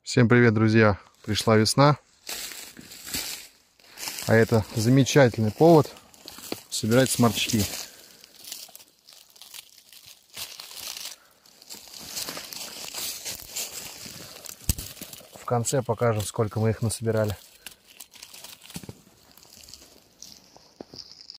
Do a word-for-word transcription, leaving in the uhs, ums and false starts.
Всем привет, друзья! Пришла весна, а это замечательный повод собирать сморчки. В конце покажем, сколько мы их насобирали.